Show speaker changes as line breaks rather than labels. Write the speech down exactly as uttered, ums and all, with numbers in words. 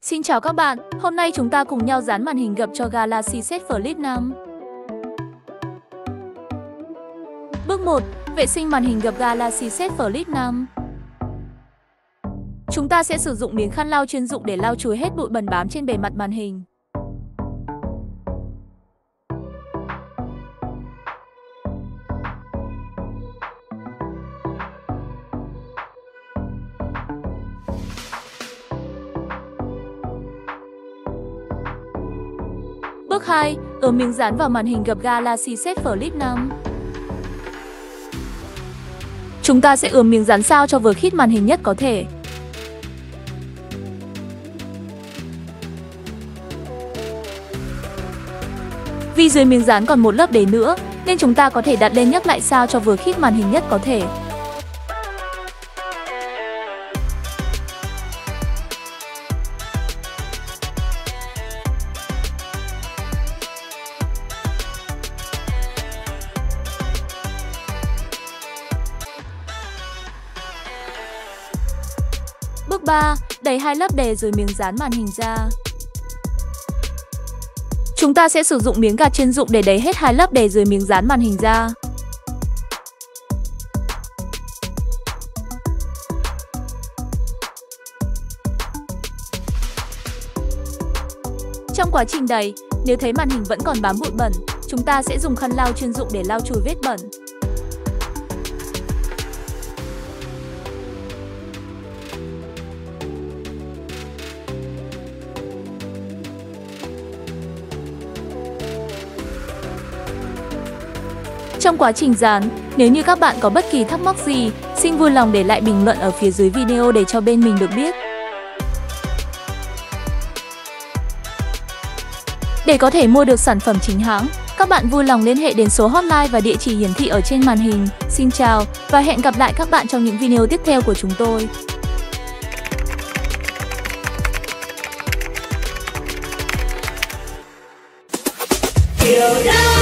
Xin chào các bạn, hôm nay chúng ta cùng nhau dán màn hình gập cho Galaxy Z Flip năm. Bước một. Vệ sinh màn hình gập Galaxy Z Flip năm. Chúng ta sẽ sử dụng miếng khăn lau chuyên dụng để lau chùi hết bụi bẩn bám trên bề mặt màn hình. Bước hai. Ướm miếng dán vào màn hình gập Galaxy Z Flip năm. Chúng ta sẽ ướm miếng dán sao cho vừa khít màn hình nhất có thể. Vì dưới miếng dán còn một lớp đế nữa, nên chúng ta có thể đặt lên nhấc lại sao cho vừa khít màn hình nhất có thể. Bước ba. Đẩy hai lớp đè dưới miếng dán màn hình ra. Chúng ta sẽ sử dụng miếng gạt chuyên dụng để đẩy hết hai lớp đè dưới miếng dán màn hình ra. Trong quá trình đẩy, nếu thấy màn hình vẫn còn bám bụi bẩn, chúng ta sẽ dùng khăn lau chuyên dụng để lau chùi vết bẩn. Trong quá trình dán, nếu như các bạn có bất kỳ thắc mắc gì, xin vui lòng để lại bình luận ở phía dưới video để cho bên mình được biết. Để có thể mua được sản phẩm chính hãng, các bạn vui lòng liên hệ đến số hotline và địa chỉ hiển thị ở trên màn hình. Xin chào và hẹn gặp lại các bạn trong những video tiếp theo của chúng tôi.
Điều đó